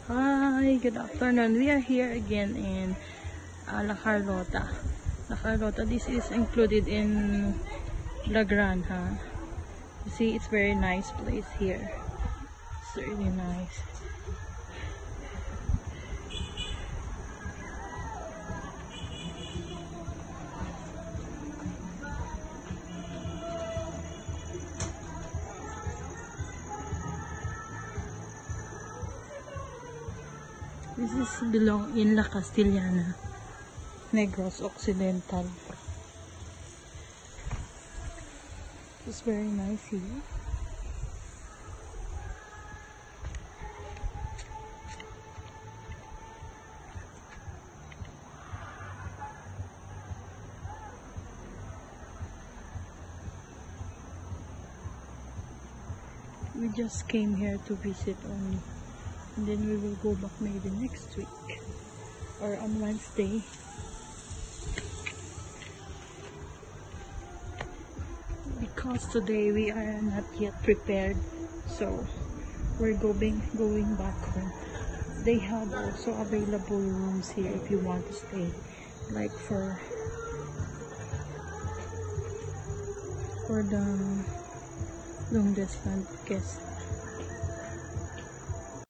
Hi, good afternoon. We are here again in Lacarlota. Lacarlota, this is included in La Granja. You see, it's very nice place here. It's really nice. This is belong in La Castellana, Negros, Occidental. It's very nice here. We just came here to visit only. And then we will go back maybe next week or on Wednesday. Because today we are not yet prepared, so we're going back home. They have also available rooms here if you want to stay, like for the long distance guests.